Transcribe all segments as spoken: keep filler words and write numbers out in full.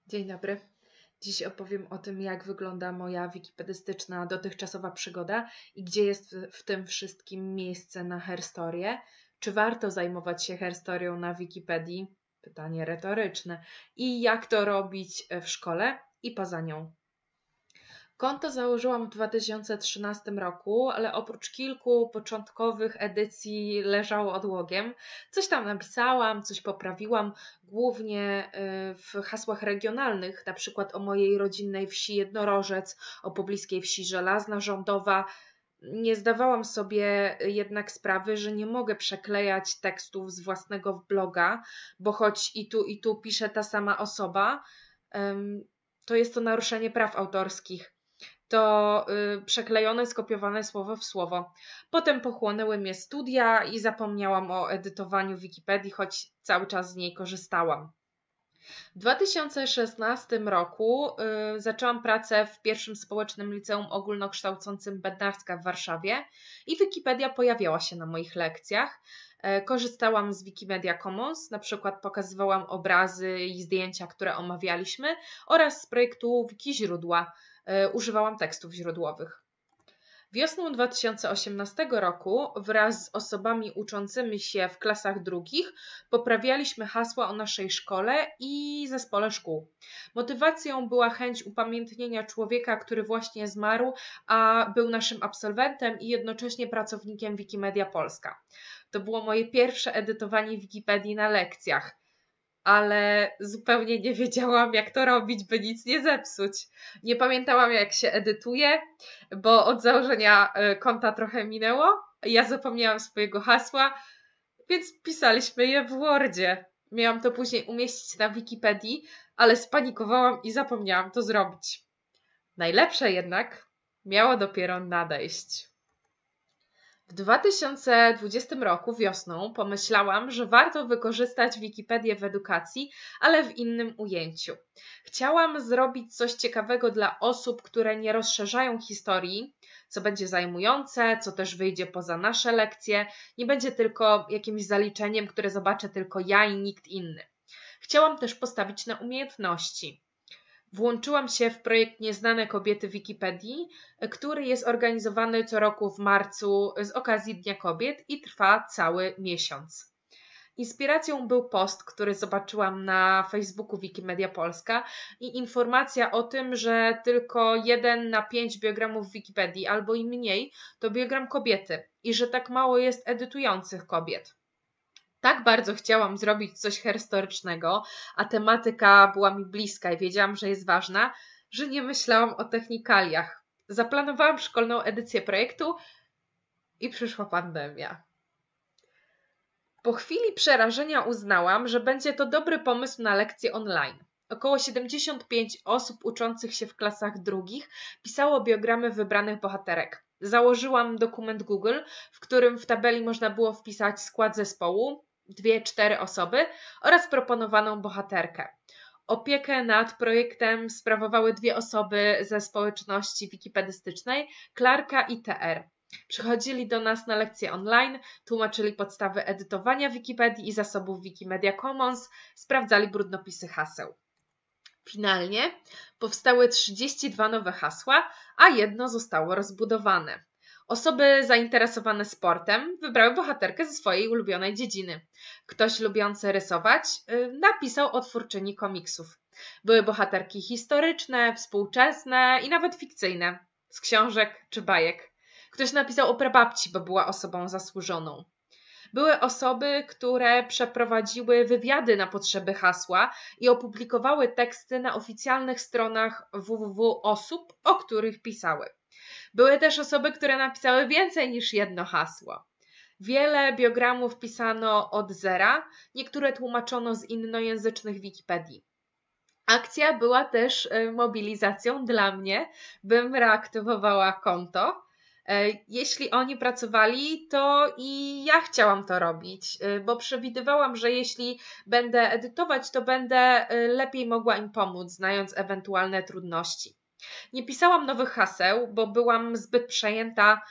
Dzień dobry. Dziś opowiem o tym, jak wygląda moja wikipedystyczna dotychczasowa przygoda i gdzie jest w tym wszystkim miejsce na herstorię. Czy warto zajmować się herstorią na Wikipedii? Pytanie retoryczne. I jak to robić w szkole i poza nią? Konto założyłam w dwa tysiące trzynastym roku, ale oprócz kilku początkowych edycji leżało odłogiem. Coś tam napisałam, coś poprawiłam, głównie w hasłach regionalnych, na przykład o mojej rodzinnej wsi Jednorożec, o pobliskiej wsi Żelazna Rządowa. Nie zdawałam sobie jednak sprawy, że nie mogę przeklejać tekstów z własnego bloga, bo choć i tu, i tu pisze ta sama osoba, to jest to naruszenie praw autorskich. To y, przeklejone, skopiowane słowo w słowo. Potem pochłonęły mnie studia i zapomniałam o edytowaniu Wikipedii, choć cały czas z niej korzystałam. W dwa tysiące szesnastym roku y, zaczęłam pracę w pierwszym społecznym liceum ogólnokształcącym Bednarska w Warszawie i Wikipedia pojawiała się na moich lekcjach. Y, korzystałam z Wikimedia Commons, na przykład pokazywałam obrazy i zdjęcia, które omawialiśmy, oraz z projektu Wiki Źródła. Używałam tekstów źródłowych. Wiosną dwa tysiące osiemnastego roku wraz z osobami uczącymi się w klasach drugich poprawialiśmy hasła o naszej szkole i zespole szkół. Motywacją była chęć upamiętnienia człowieka, który właśnie zmarł, a był naszym absolwentem i jednocześnie pracownikiem Wikimedia Polska. To było moje pierwsze edytowanie Wikipedii na lekcjach. Ale zupełnie nie wiedziałam, jak to robić, by nic nie zepsuć. Nie pamiętałam, jak się edytuje, bo od założenia konta trochę minęło. Ja zapomniałam swojego hasła, więc pisaliśmy je w Wordzie. Miałam to później umieścić na Wikipedii, ale spanikowałam i zapomniałam to zrobić. Najlepsze jednak miało dopiero nadejść. W dwa tysiące dwudziestym roku wiosną pomyślałam, że warto wykorzystać Wikipedię w edukacji, ale w innym ujęciu. Chciałam zrobić coś ciekawego dla osób, które nie rozszerzają historii, co będzie zajmujące, co też wyjdzie poza nasze lekcje, nie będzie tylko jakimś zaliczeniem, które zobaczę tylko ja i nikt inny. Chciałam też postawić na umiejętności. Włączyłam się w projekt Nieznane Kobiety Wikipedii, który jest organizowany co roku w marcu z okazji Dnia Kobiet i trwa cały miesiąc. Inspiracją był post, który zobaczyłam na Facebooku Wikimedia Polska i informacja o tym, że tylko jeden na pięć biogramów w Wikipedii albo i mniej to biogram kobiety i że tak mało jest edytujących kobiet. Tak bardzo chciałam zrobić coś herstorycznego, a tematyka była mi bliska i wiedziałam, że jest ważna, że nie myślałam o technikaliach. Zaplanowałam szkolną edycję projektu i przyszła pandemia. Po chwili przerażenia uznałam, że będzie to dobry pomysł na lekcje online. Około siedemdziesiąt pięć osób uczących się w klasach drugich pisało biogramy wybranych bohaterek. Założyłam dokument Google, w którym w tabeli można było wpisać skład zespołu, dwie, cztery osoby oraz proponowaną bohaterkę. Opiekę nad projektem sprawowały dwie osoby ze społeczności wikipedystycznej, Klarka i T R. Przychodzili do nas na lekcje online, tłumaczyli podstawy edytowania Wikipedii i zasobów Wikimedia Commons, sprawdzali brudnopisy haseł. Finalnie powstały trzydzieści dwa nowe hasła, a jedno zostało rozbudowane. Osoby zainteresowane sportem wybrały bohaterkę ze swojej ulubionej dziedziny. Ktoś lubiący rysować napisał o twórczyni komiksów. Były bohaterki historyczne, współczesne i nawet fikcyjne, z książek czy bajek. Ktoś napisał o prababci, bo była osobą zasłużoną. Były osoby, które przeprowadziły wywiady na potrzeby hasła i opublikowały teksty na oficjalnych stronach www osób, o których pisały. Były też osoby, które napisały więcej niż jedno hasło. Wiele biogramów pisano od zera, niektóre tłumaczono z innojęzycznych Wikipedii. Akcja była też mobilizacją dla mnie, bym reaktywowała konto. Jeśli oni pracowali, to i ja chciałam to robić, bo przewidywałam, że jeśli będę edytować, to będę lepiej mogła im pomóc, znając ewentualne trudności. Nie pisałam nowych haseł, bo byłam zbyt przejęta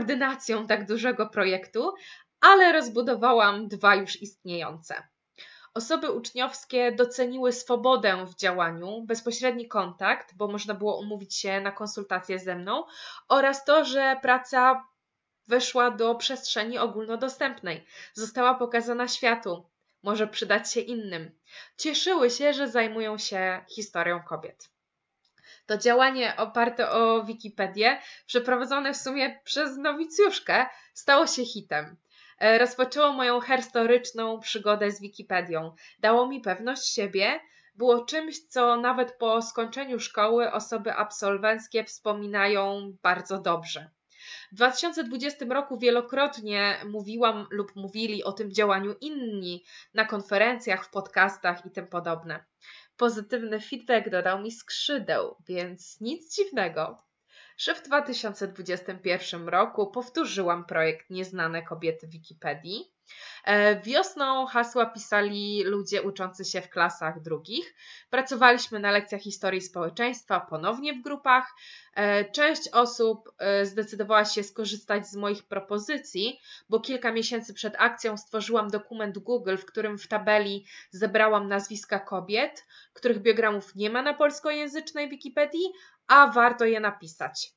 koordynacją tak dużego projektu, ale rozbudowałam dwa już istniejące. Osoby uczniowskie doceniły swobodę w działaniu, bezpośredni kontakt, bo można było umówić się na konsultacje ze mną, oraz to, że praca weszła do przestrzeni ogólnodostępnej, została pokazana światu, może przydać się innym. Cieszyły się, że zajmują się historią kobiet. To działanie oparte o Wikipedię, przeprowadzone w sumie przez nowicjuszkę, stało się hitem. Rozpoczęło moją herstoryczną przygodę z Wikipedią. Dało mi pewność siebie, było czymś, co nawet po skończeniu szkoły osoby absolwenckie wspominają bardzo dobrze. W dwa tysiące dwudziestym roku wielokrotnie mówiłam lub mówili o tym działaniu inni na konferencjach, w podcastach i tym podobne. Pozytywny feedback dodał mi skrzydeł, więc nic dziwnego, że w dwa tysiące dwudziestym pierwszym roku powtórzyłam projekt Nieznane kobiety w Wikipedii. Wiosną hasła pisali ludzie uczący się w klasach drugich. Pracowaliśmy na lekcjach historii społeczeństwa, ponownie w grupach. Część osób zdecydowała się skorzystać z moich propozycji, bo kilka miesięcy przed akcją stworzyłam dokument Google, w którym w tabeli zebrałam nazwiska kobiet, których biogramów nie ma na polskojęzycznej Wikipedii, a warto je napisać.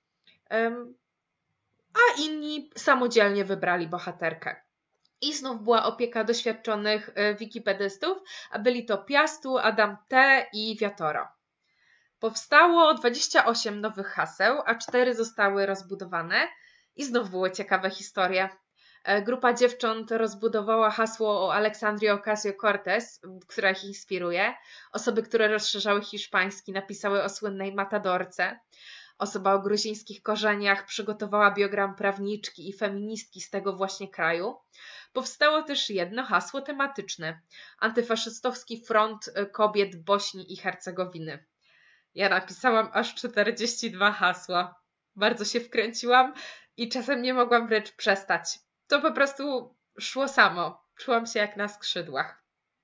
A inni samodzielnie wybrali bohaterkę. I znów była opieka doświadczonych wikipedystów, a byli to Piastu, Adam T. i Wiatoro. Powstało dwadzieścia osiem nowych haseł, a cztery zostały rozbudowane i znów były ciekawe historie. Grupa dziewcząt rozbudowała hasło o Aleksandrii Ocasio-Cortez, która ich inspiruje. Osoby, które rozszerzały hiszpański, napisały o słynnej matadorce. Osoba o gruzińskich korzeniach przygotowała biogram prawniczki i feministki z tego właśnie kraju. Powstało też jedno hasło tematyczne. Antyfaszystowski front kobiet Bośni i Hercegowiny. Ja napisałam aż czterdzieści dwa hasła. Bardzo się wkręciłam i czasem nie mogłam wręcz przestać. To po prostu szło samo. Czułam się jak na skrzydłach.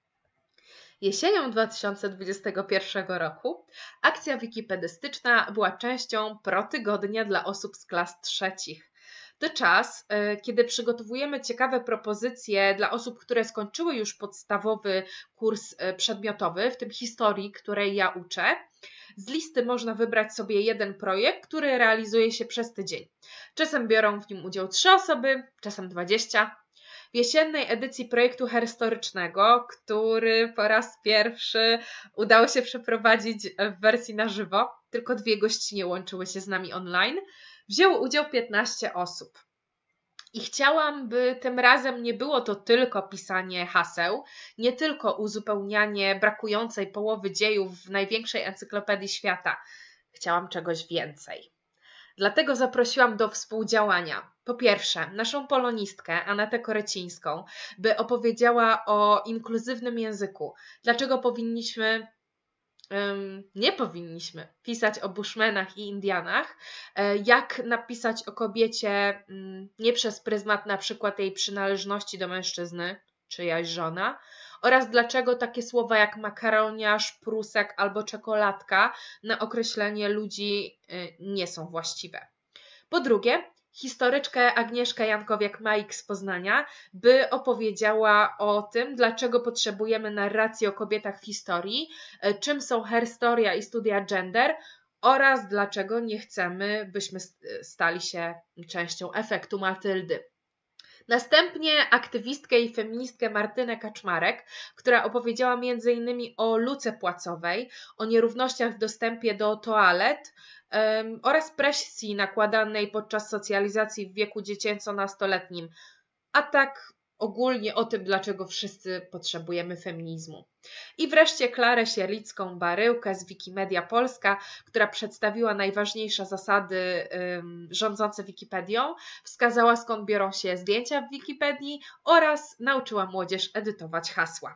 Jesienią dwa tysiące dwudziestego pierwszego roku akcja wikipedystyczna była częścią protygodnia dla osób z klas trzecich. To czas, kiedy przygotowujemy ciekawe propozycje dla osób, które skończyły już podstawowy kurs przedmiotowy, w tym historii, której ja uczę. Z listy można wybrać sobie jeden projekt, który realizuje się przez tydzień. Czasem biorą w nim udział trzy osoby, czasem dwadzieścia. W jesiennej edycji projektu herstorycznego, który po raz pierwszy udało się przeprowadzić w wersji na żywo, tylko dwie gościnie łączyły się z nami online, wzięło udział piętnaście osób. I chciałam, by tym razem nie było to tylko pisanie haseł, nie tylko uzupełnianie brakującej połowy dziejów w największej encyklopedii świata. Chciałam czegoś więcej. Dlatego zaprosiłam do współdziałania. Po pierwsze, naszą polonistkę, Anetę Korecińską, by opowiedziała o inkluzywnym języku. Dlaczego powinniśmy, um, nie powinniśmy pisać o bushmenach i Indianach, jak napisać o kobiecie um, nie przez pryzmat na przykład jej przynależności do mężczyzny, czyjaś żona, oraz dlaczego takie słowa jak makaroniarz, prusek albo czekoladka na określenie ludzi nie są właściwe. Po drugie, historyczkę Agnieszkę Jankowiak-Majk z Poznania, by opowiedziała o tym, dlaczego potrzebujemy narracji o kobietach w historii, czym są herstoria i studia gender oraz dlaczego nie chcemy, byśmy stali się częścią efektu Matyldy. Następnie aktywistkę i feministkę Martynę Kaczmarek, która opowiedziała między innymi o luce płacowej, o nierównościach w dostępie do toalet um, oraz presji nakładanej podczas socjalizacji w wieku dziecięco-nastoletnim, a tak ogólnie o tym, dlaczego wszyscy potrzebujemy feminizmu. I wreszcie Klarę Sierlicką-Baryłkę z Wikimedia Polska, która przedstawiła najważniejsze zasady ym, rządzące Wikipedią, wskazała, skąd biorą się zdjęcia w Wikipedii oraz nauczyła młodzież edytować hasła.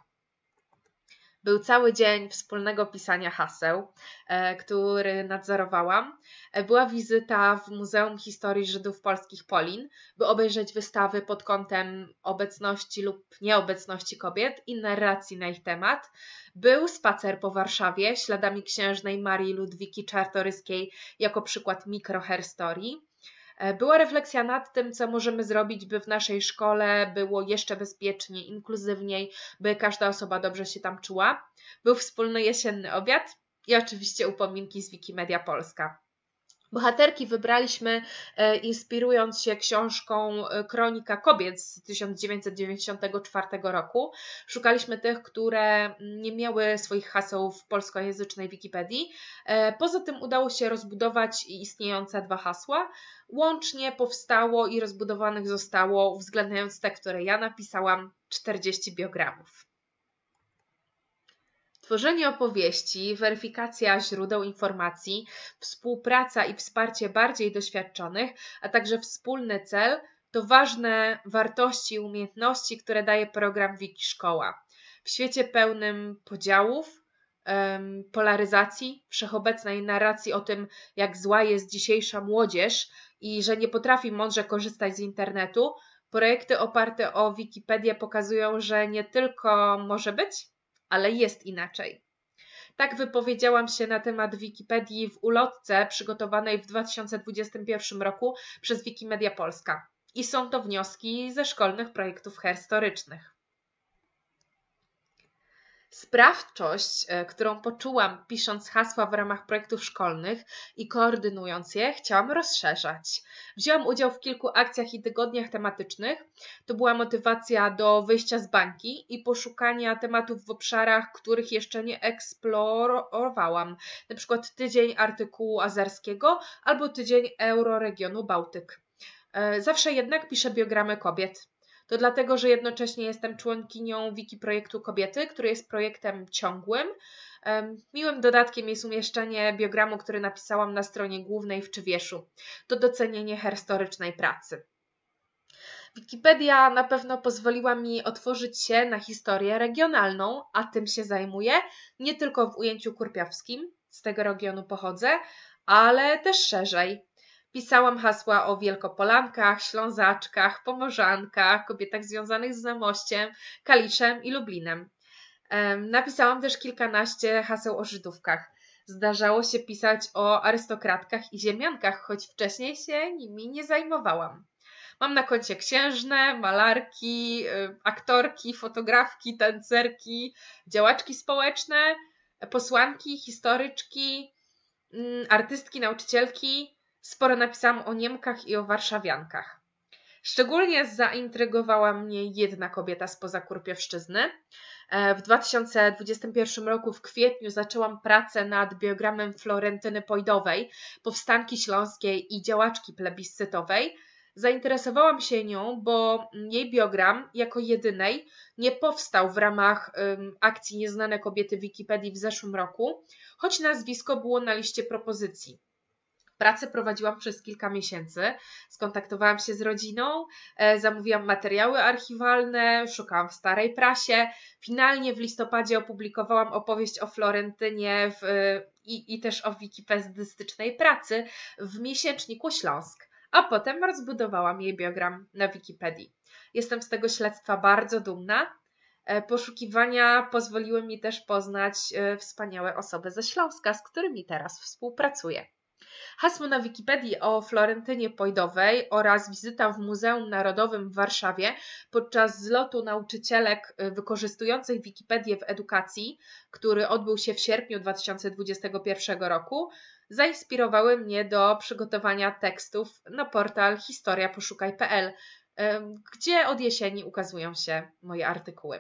Był cały dzień wspólnego pisania haseł, e, który nadzorowałam. E, była wizyta w Muzeum Historii Żydów Polskich Polin, by obejrzeć wystawy pod kątem obecności lub nieobecności kobiet i narracji na ich temat. Był spacer po Warszawie śladami księżnej Marii Ludwiki Czartoryskiej jako przykład mikroherstorii. Była refleksja nad tym, co możemy zrobić, by w naszej szkole było jeszcze bezpieczniej, inkluzywniej, by każda osoba dobrze się tam czuła. Był wspólny jesienny obiad i oczywiście upominki z Wikimedia Polska. Bohaterki wybraliśmy e, inspirując się książką Weronika Kobiet z tysiąc dziewięćset dziewięćdziesiątego czwartego roku. Szukaliśmy tych, które nie miały swoich haseł w polskojęzycznej Wikipedii. E, poza tym udało się rozbudować istniejące dwa hasła. Łącznie powstało i rozbudowanych zostało, uwzględniając te, które ja napisałam, czterdzieści biogramów. Tworzenie opowieści, weryfikacja źródeł informacji, współpraca i wsparcie bardziej doświadczonych, a także wspólny cel to ważne wartości i umiejętności, które daje program Wikishkoła. W świecie pełnym podziałów, um, polaryzacji, wszechobecnej narracji o tym, jak zła jest dzisiejsza młodzież i że nie potrafi mądrze korzystać z internetu, projekty oparte o Wikipedię pokazują, że nie tylko może być, ale jest inaczej. Tak wypowiedziałam się na temat Wikipedii w ulotce przygotowanej w dwa tysiące dwudziestym pierwszym roku przez Wikimedia Polska. I są to wnioski ze szkolnych projektów herstorycznych. Sprawczość, którą poczułam pisząc hasła w ramach projektów szkolnych i koordynując je, chciałam rozszerzać. Wzięłam udział w kilku akcjach i tygodniach tematycznych. To była motywacja do wyjścia z bańki i poszukania tematów w obszarach, których jeszcze nie eksplorowałam. Na przykład tydzień artykułu azerskiego albo tydzień euroregionu Bałtyk. Zawsze jednak piszę biogramy kobiet. To dlatego, że jednocześnie jestem członkinią Wiki Projektu Kobiety, który jest projektem ciągłym. Miłym dodatkiem jest umieszczenie biogramu, który napisałam na stronie głównej w Czywieszu. To docenienie herstorycznej pracy. Wikipedia na pewno pozwoliła mi otworzyć się na historię regionalną, a tym się zajmuję, nie tylko w ujęciu kurpiowskim, z tego regionu pochodzę, ale też szerzej. Pisałam hasła o Wielkopolankach, Ślązaczkach, Pomorzankach, kobietach związanych z Zamościem, Kaliszem i Lublinem. Napisałam też kilkanaście haseł o Żydówkach. Zdarzało się pisać o arystokratkach i ziemiankach, choć wcześniej się nimi nie zajmowałam. Mam na koncie księżne, malarki, aktorki, fotografki, tancerki, działaczki społeczne, posłanki, historyczki, artystki, nauczycielki. Sporo napisałam o Niemkach i o warszawiankach. Szczególnie zaintrygowała mnie jedna kobieta spoza Kurpiowszczyzny. W dwa tysiące dwudziestym pierwszym roku w kwietniu zaczęłam pracę nad biogramem Florentyny Pojdowej, powstanki śląskiej i działaczki plebiscytowej. Zainteresowałam się nią, bo jej biogram jako jedynej nie powstał w ramach um, akcji Nieznane Kobiety w Wikipedii w zeszłym roku, choć nazwisko było na liście propozycji. Pracę prowadziłam przez kilka miesięcy, skontaktowałam się z rodziną, e, zamówiłam materiały archiwalne, szukałam w starej prasie. Finalnie w listopadzie opublikowałam opowieść o Florentynie w, i, i też o wikipedystycznej pracy w miesięczniku Śląsk, a potem rozbudowałam jej biogram na Wikipedii. Jestem z tego śledztwa bardzo dumna. E, poszukiwania pozwoliły mi też poznać e, wspaniałe osoby ze Śląska, z którymi teraz współpracuję. Hasło na Wikipedii o Florentynie Pojdowej oraz wizyta w Muzeum Narodowym w Warszawie podczas zlotu nauczycielek wykorzystujących Wikipedię w edukacji, który odbył się w sierpniu dwa tysiące dwudziestego pierwszego roku, zainspirowały mnie do przygotowania tekstów na portal historia poszukaj kropka p l, gdzie od jesieni ukazują się moje artykuły.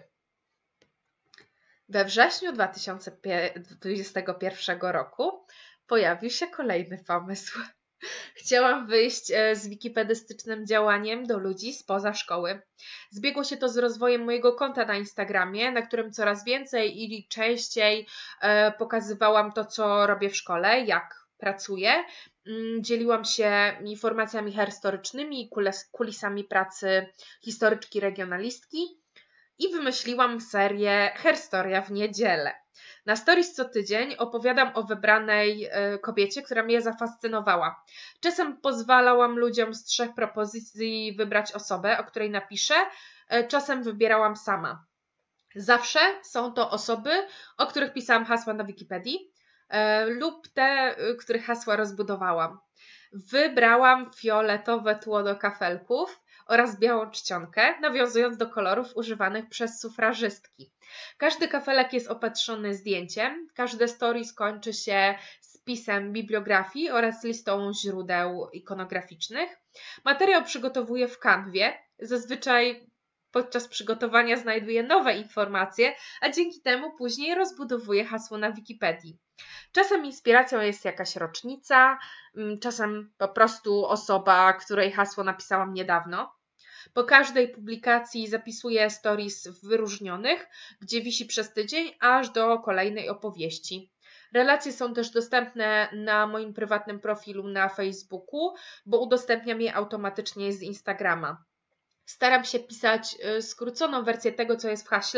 We wrześniu dwa tysiące dwudziestego pierwszego roku pojawił się kolejny pomysł. Chciałam wyjść z wikipedystycznym działaniem do ludzi spoza szkoły. Zbiegło się to z rozwojem mojego konta na Instagramie, na którym coraz więcej i częściej pokazywałam to, co robię w szkole, jak pracuję. Dzieliłam się informacjami herstorycznymi i kulisami pracy historyczki regionalistki i wymyśliłam serię Herstoria w niedzielę. Na stories co tydzień opowiadam o wybranej kobiecie, która mnie zafascynowała. Czasem pozwalałam ludziom z trzech propozycji wybrać osobę, o której napiszę, czasem wybierałam sama. Zawsze są to osoby, o których pisałam hasła na Wikipedii lub te, których hasła rozbudowałam. Wybrałam fioletowe tło do kafelków oraz białą czcionkę, nawiązując do kolorów używanych przez sufrażystki. Każdy kafelek jest opatrzony zdjęciem, każde stories kończy się spisem bibliografii oraz listą źródeł ikonograficznych. Materiał przygotowuję w Canwie. Zazwyczaj podczas przygotowania znajduję nowe informacje, a dzięki temu później rozbudowuję hasło na Wikipedii. Czasem inspiracją jest jakaś rocznica, czasem po prostu osoba, której hasło napisałam niedawno. Po każdej publikacji zapisuję stories wyróżnionych, gdzie wisi przez tydzień, aż do kolejnej opowieści. Relacje są też dostępne na moim prywatnym profilu na Facebooku, bo udostępniam je automatycznie z Instagrama. Staram się pisać skróconą wersję tego, co jest w haśle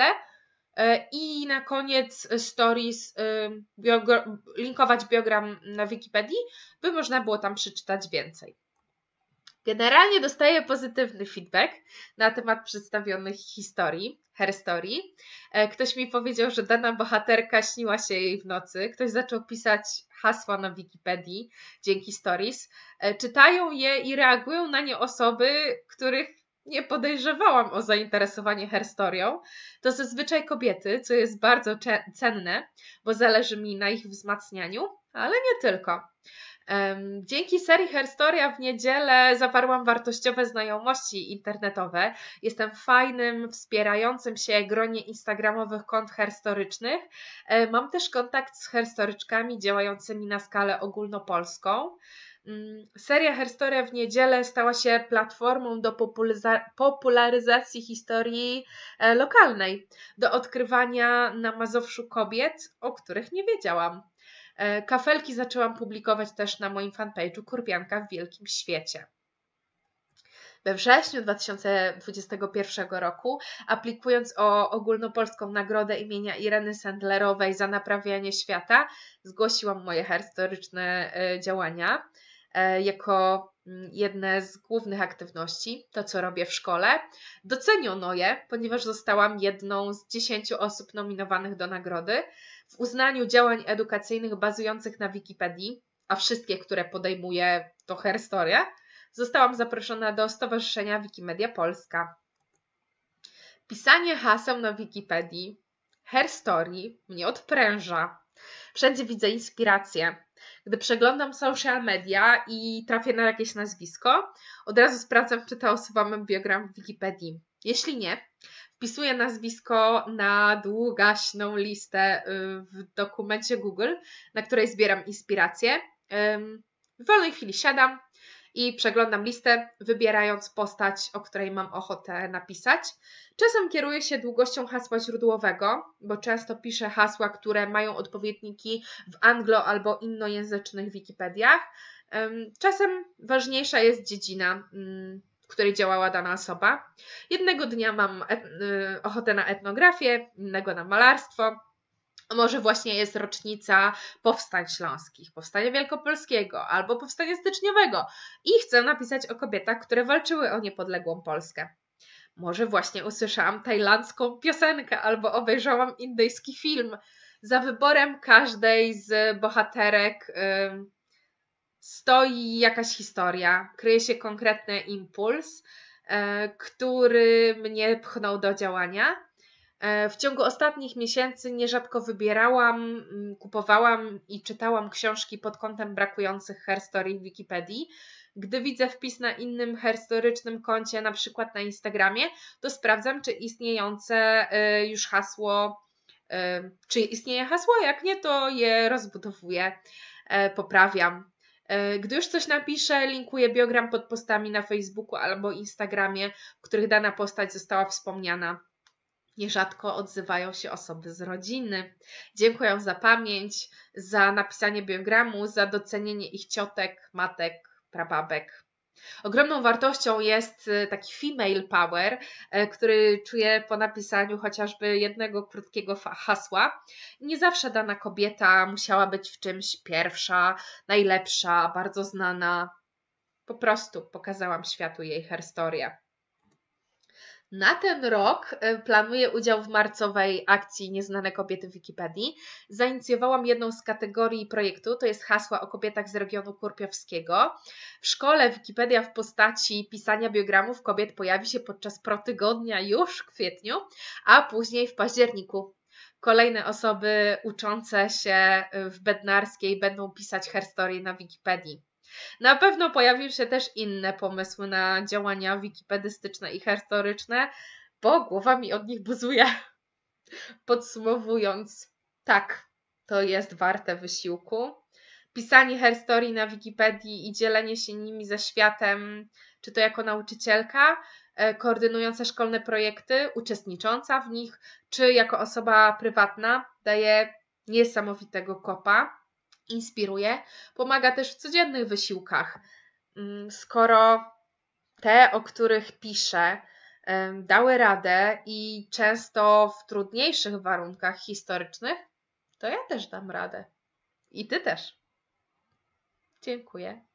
i na koniec stories biogra- linkować biogram na Wikipedii, by można było tam przeczytać więcej. Generalnie dostaję pozytywny feedback na temat przedstawionych historii, Herstory. Ktoś mi powiedział, że dana bohaterka śniła się jej w nocy. Ktoś zaczął pisać hasła na Wikipedii dzięki stories. Czytają je i reagują na nie osoby, których nie podejrzewałam o zainteresowanie Herstorią. To zazwyczaj kobiety, co jest bardzo cenne, bo zależy mi na ich wzmacnianiu, ale nie tylko. Dzięki serii Herstoria w niedzielę zawarłam wartościowe znajomości internetowe. Jestem w fajnym, wspierającym się gronie instagramowych kont herstorycznych. Mam też kontakt z herstoryczkami działającymi na skalę ogólnopolską. Seria Herstoria w niedzielę stała się platformą do popularyzacji historii lokalnej, do odkrywania na Mazowszu kobiet, o których nie wiedziałam. Kafelki zaczęłam publikować też na moim fanpage'u Kurpianka w Wielkim Świecie. We wrześniu dwa tysiące dwudziestego pierwszego roku, aplikując o ogólnopolską nagrodę imienia Ireny Sendlerowej za naprawianie świata, zgłosiłam moje herstoryczne działania jako jedne z głównych aktywności, to co robię w szkole. Doceniono je, ponieważ zostałam jedną z dziesięciu osób nominowanych do nagrody. W uznaniu działań edukacyjnych bazujących na Wikipedii, a wszystkie, które podejmuję, to Herstoria, zostałam zaproszona do Stowarzyszenia Wikimedia Polska. Pisanie haseł na Wikipedii, Herstory mnie odpręża. Wszędzie widzę inspirację. Gdy przeglądam social media i trafię na jakieś nazwisko, od razu sprawdzam, czy ta osoba ma biogram w Wikipedii. Jeśli nie, wpisuję nazwisko na długaśną listę w dokumencie Google, na której zbieram inspirację. W wolnej chwili siadam i przeglądam listę, wybierając postać, o której mam ochotę napisać. Czasem kieruję się długością hasła źródłowego, bo często piszę hasła, które mają odpowiedniki w anglo- albo innojęzycznych Wikipediach. Czasem ważniejsza jest dziedzina, w której działała dana osoba. Jednego dnia mam ochotę na etnografię, innego na malarstwo. A może właśnie jest rocznica powstań śląskich, powstania wielkopolskiego albo powstania styczniowego i chcę napisać o kobietach, które walczyły o niepodległą Polskę. Może właśnie usłyszałam tajlandzką piosenkę albo obejrzałam indyjski film. Za wyborem każdej z bohaterek yy, stoi jakaś historia, kryje się konkretny impuls, yy, który mnie pchnął do działania. W ciągu ostatnich miesięcy nierzadko wybierałam, kupowałam i czytałam książki pod kątem brakujących herstory w Wikipedii. Gdy widzę wpis na innym herstorycznym koncie, na przykład na Instagramie, to sprawdzam, czy istniejące już hasło, czy istnieje hasło, jak nie, to je rozbudowuję, poprawiam. Gdy już coś napiszę, linkuję biogram pod postami na Facebooku albo Instagramie, w których dana postać została wspomniana. Nierzadko odzywają się osoby z rodziny. Dziękuję za pamięć, za napisanie biogramu, za docenienie ich ciotek, matek, prababek. Ogromną wartością jest taki female power, który czuję po napisaniu chociażby jednego krótkiego hasła. Nie zawsze dana kobieta musiała być w czymś pierwsza, najlepsza, bardzo znana. Po prostu pokazałam światu jej herstorię. Na ten rok planuję udział w marcowej akcji Nieznane kobiety w Wikipedii. Zainicjowałam jedną z kategorii projektu, to jest hasła o kobietach z regionu kurpiowskiego. W szkole Wikipedia w postaci pisania biogramów kobiet pojawi się podczas protygodnia już w kwietniu, a później w październiku. Kolejne osoby uczące się w Bednarskiej będą pisać herstory na Wikipedii. Na pewno pojawiły się też inne pomysły na działania wikipedystyczne i historyczne, bo głowa mi od nich buzuje. Podsumowując, tak, to jest warte wysiłku. Pisanie herstory na Wikipedii i dzielenie się nimi ze światem, czy to jako nauczycielka, koordynująca szkolne projekty, uczestnicząca w nich, czy jako osoba prywatna, daje niesamowitego kopa. Inspiruje, pomaga też w codziennych wysiłkach. Skoro te, o których piszę, dały radę i często w trudniejszych warunkach historycznych, to ja też dam radę. I Ty też. Dziękuję.